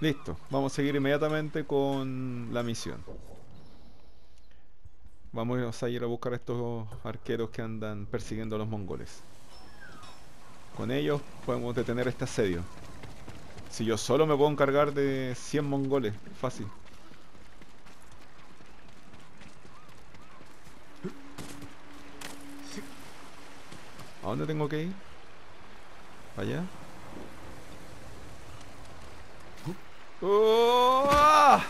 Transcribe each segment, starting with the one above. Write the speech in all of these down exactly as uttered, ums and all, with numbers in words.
Listo, vamos a seguir inmediatamente con la misión. Vamos a ir a buscar a estos arqueros que andan persiguiendo a los mongoles. Con ellos podemos detener este asedio. Si yo solo me puedo encargar de cien mongoles, fácil. ¿A dónde tengo que ir? ¿Para allá? ¡Oh! ¡Ah!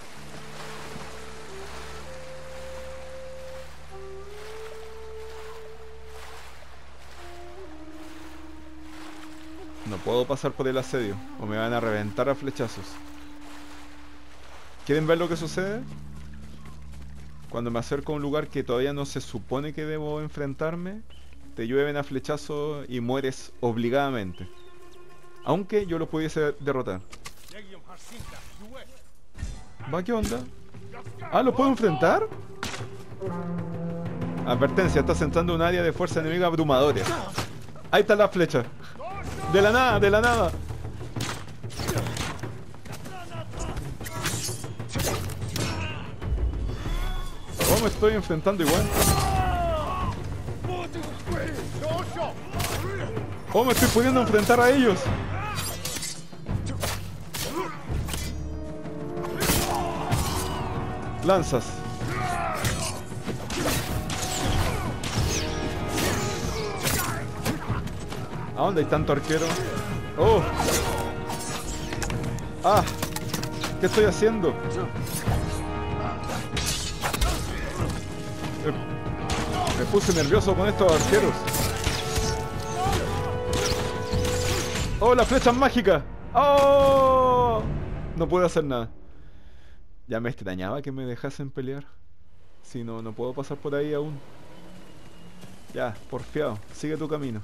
No puedo pasar por el asedio o me van a reventar a flechazos. ¿Quieren ver lo que sucede? Cuando me acerco a un lugar que todavía no se supone que debo enfrentarme, te llueven a flechazos y mueres obligadamente. Aunque yo los pudiese derrotar. ¿Va? ¿Qué onda? Ah, ¿los puedo enfrentar? Advertencia, estás entrando en un área de fuerza enemiga abrumadora. Ahí está la flecha. De la nada, de la nada. Oh, me estoy enfrentando igual. Oh, me estoy pudiendo enfrentar a ellos. Lanzas. ¿A dónde hay tanto arquero? ¡Oh! ¡Ah! ¿Qué estoy haciendo? Me, me puse nervioso con estos arqueros. ¡Oh, la flecha mágica! ¡Oh! No puedo hacer nada. Ya me extrañaba que me dejasen pelear. Si no, no puedo pasar por ahí aún. Ya, porfiado. Sigue tu camino.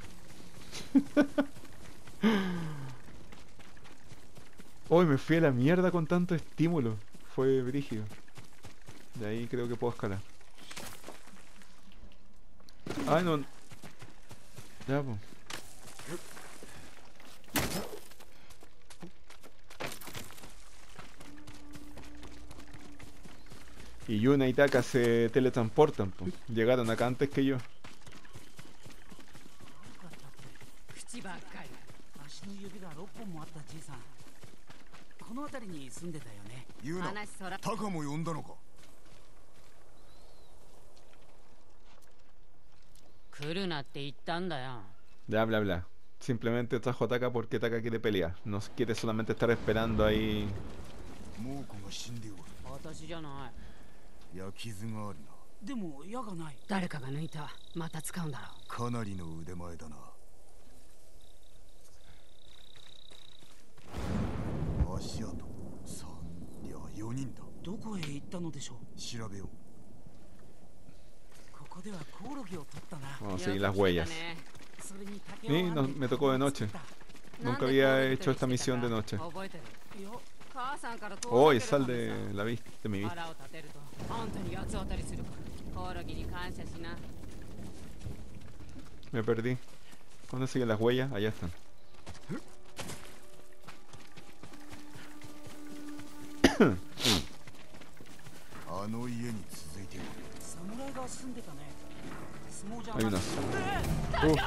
Hoy me fui a la mierda con tanto estímulo. Fue brígido. De ahí creo que puedo escalar. Ay, no. Ya, pues. Y Yuna y Taka se teletransportan, pues. Llegaron acá antes que yo. Bla bla bla. Simplemente trajo a Taka porque Taka quiere pelear. No quiere solamente estar esperando ahí. Vamos a seguir las huellas. Sí, no, me tocó de noche. Nunca había hecho esta misión de noche. Oh, y sal de la vista, de mi vista. Me perdí. ¿Dónde siguen las huellas? Allá están. Hay unas. Uh.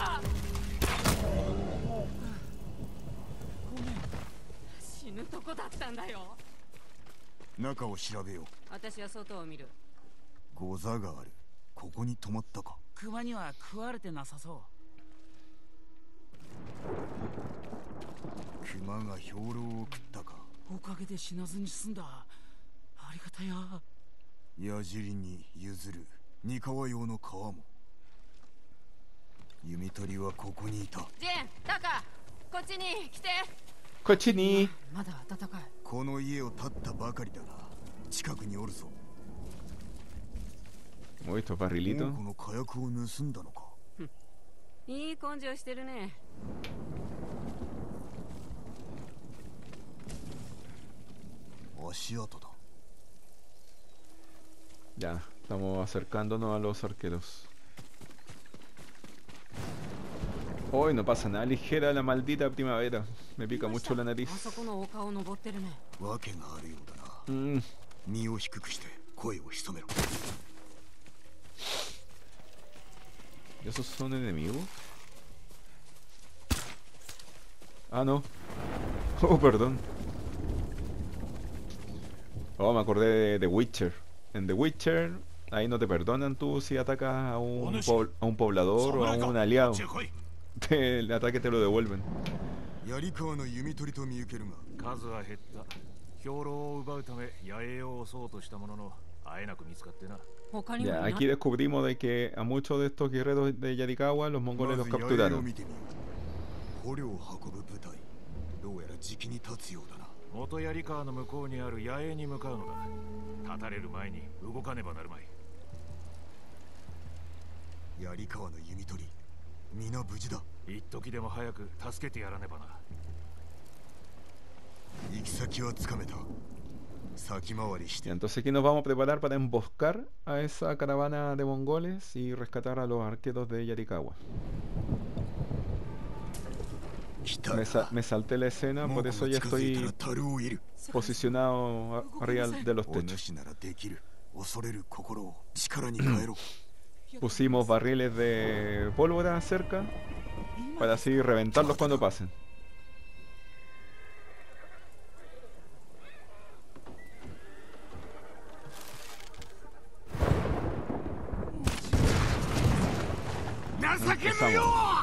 Cochini. Oh, estos barrilitos. Ya, estamos acercándonos a los arqueros. Hoy no pasa nada ligera la maldita primavera. Me pica mucho la nariz. あそこの丘を登ってるね。 わけがあるようだな。 Mm. 身を低くして声を潜めろ。 ¿Y esos son enemigos? Ah, no. Oh, perdón. Oh, me acordé de The Witcher. En The Witcher, ahí no te perdonan tú si atacas a un, po a un poblador o a un aliado. Te, el ataque te lo devuelven. 槍川の弓取りと見受けるが、 数は減った。兵糧を奪うため野営を襲おうとしたものの、あえなく見つかってな。 Ya, aquí descubrimos de que a muchos de estos guerreros de Yarikawa los mongoles los capturaron. 捕虜を運ぶ部隊、どうやら時期に立つようだな。 元槍川の向こうにある野営に向かうのだ。立たれる前に動かねばなるまい。 槍川の弓取り、皆無事だ。 一時でも早く助けてやらねばな。 行き先はつかめた。 Y entonces aquí nos vamos a preparar para emboscar a esa caravana de mongoles y rescatar a los arqueros de Yarikawa. Me, sa me salté la escena, por eso ya estoy posicionado arriba de los techos. Pusimos barriles de pólvora cerca para así reventarlos cuando pasen. Empezamos.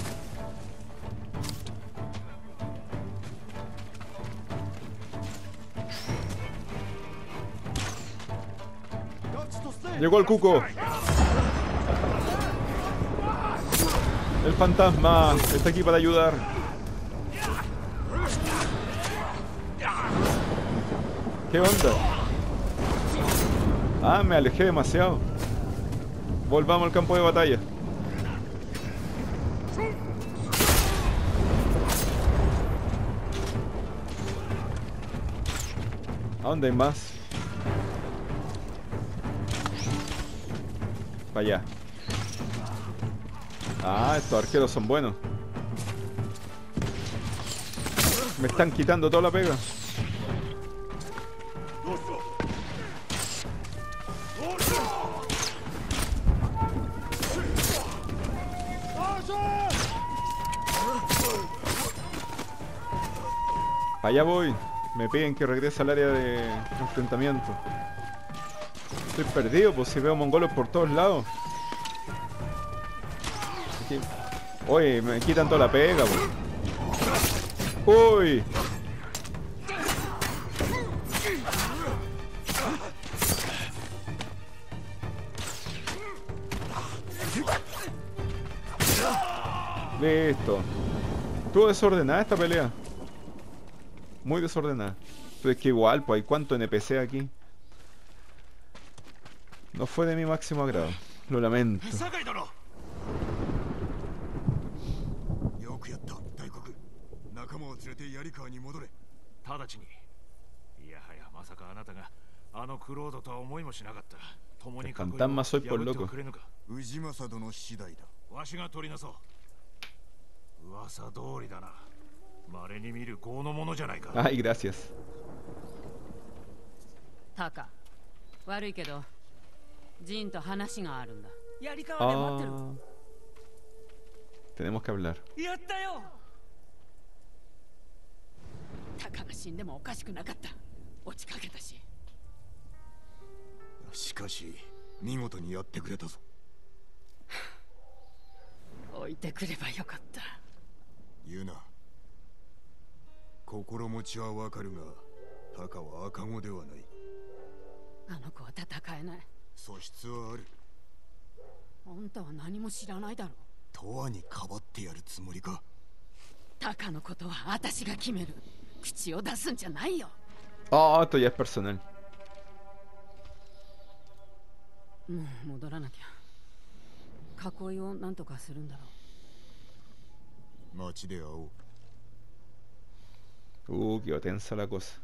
Llegó el cuco. El fantasma está aquí para ayudar. ¿Qué onda? Ah, me alejé demasiado. Volvamos al campo de batalla. ¿A dónde hay más? Para allá. Ah, estos arqueros son buenos. Me están quitando toda la pega. Allá voy. Me piden que regrese al área de enfrentamiento. Estoy perdido, pues si veo mongolos por todos lados. Aquí. Oye, me quitan toda la pega, pues. Uy. Listo. Estuvo desordenada esta pelea. Muy desordenada. Pero es que igual, pues hay cuánto N P C aquí. No fue de mi máximo agrado. Lo lamento. El fantasma soy por loco. Ay, gracias. Taka, 悪いけど、ジンと話があるんだ。やりかわで待ってる。 Tenemos que hablar. やったよ。タカが死んでもおかしくなかった。落ちかけたし。 しかし、見事にやってくれたぞ。 置いてくればよかった。 言うな。心持ちはわかるが、タカは赤子ではない。 あの子は戦えない。 素質はある。 あんたは何も知らないだろう。 永遠にかばってやるつもりか。 タカのことは私が決める。口を出すんじゃないよ。 ああ、esto ya es personal。 もう戻らなきゃ。囲いを何とかするんだろう。街で会おう。 Uh, quedó tensa la cosa.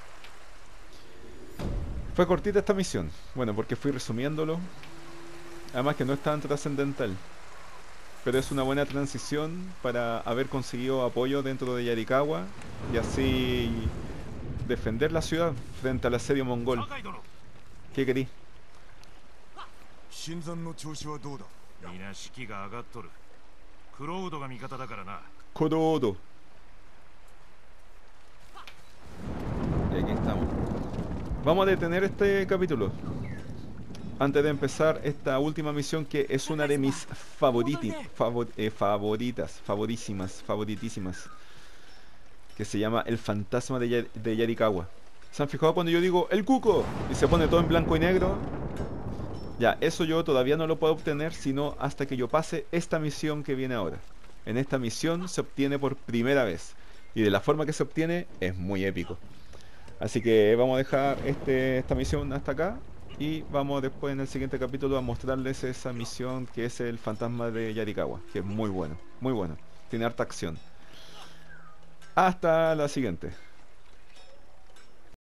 Fue cortita esta misión. Bueno, porque fui resumiéndolo. Además que no es tan trascendental. Pero es una buena transición para haber conseguido apoyo dentro de Yarikawa y así defender la ciudad frente al asedio mongol. ¿Qué querís? 新山の調子はどうだ。 みな士気が上がっとる。クロードが味方だからな。 Kurodo. Y aquí estamos. Vamos a detener este capítulo antes de empezar esta última misión, que es una de mis favoriti, favor, eh, favoritas, favorísimas, favoritísimas, que se llama El Fantasma de, Yar de Yarikawa. ¿Se han fijado cuando yo digo el cuco y se pone todo en blanco y negro? Ya, eso yo todavía no lo puedo obtener sino hasta que yo pase esta misión que viene ahora. En esta misión se obtiene por primera vez, y de la forma que se obtiene es muy épico. Así que vamos a dejar este, esta misión hasta acá, y vamos después en el siguiente capítulo a mostrarles esa misión que es el fantasma de Yarikawa, que es muy bueno, muy bueno, tiene harta acción. Hasta la siguiente.